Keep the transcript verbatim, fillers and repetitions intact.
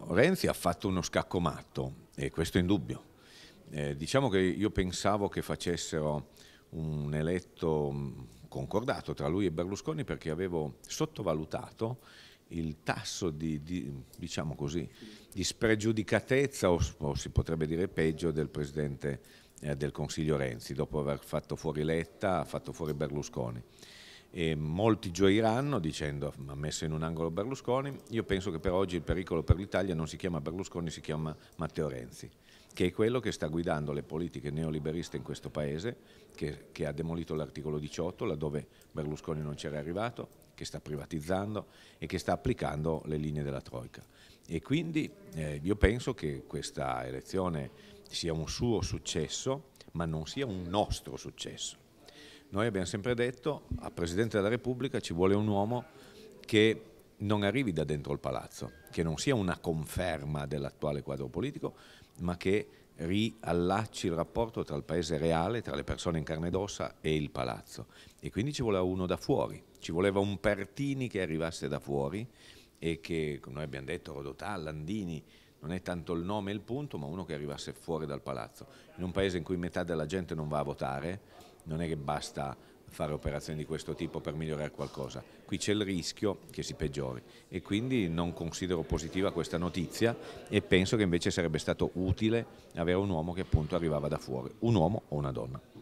Renzi ha fatto uno scacco matto, e questo è indubbio. Eh, diciamo che io pensavo che facessero un eletto concordato tra lui e Berlusconi, perché avevo sottovalutato il tasso di, di, diciamo così, di spregiudicatezza, o, o si potrebbe dire peggio, del Presidente eh, del Consiglio Renzi. Dopo aver fatto fuori Letta, ha fatto fuori Berlusconi. E molti gioiranno dicendo ha messo in un angolo Berlusconi. Io penso che per oggi il pericolo per l'Italia non si chiama Berlusconi, si chiama Matteo Renzi, che è quello che sta guidando le politiche neoliberiste in questo paese, che, che ha demolito l'articolo diciotto laddove Berlusconi non c'era arrivato, che sta privatizzando e che sta applicando le linee della Troika. E quindi eh, io penso che questa elezione sia un suo successo, ma non sia un nostro successo. Noi abbiamo sempre detto, a Presidente della Repubblica ci vuole un uomo che non arrivi da dentro il palazzo, che non sia una conferma dell'attuale quadro politico, ma che riallacci il rapporto tra il paese reale, tra le persone in carne ed ossa e il palazzo. E quindi ci voleva uno da fuori, ci voleva un Pertini che arrivasse da fuori e che, come noi abbiamo detto, Rodotà, Landini, non è tanto il nome il punto, ma uno che arrivasse fuori dal palazzo. In un paese in cui metà della gente non va a votare, non è che basta fare operazioni di questo tipo per migliorare qualcosa. Qui c'è il rischio che si peggiori e quindi non considero positiva questa notizia e penso che invece sarebbe stato utile avere un uomo che appunto arrivava da fuori, un uomo o una donna.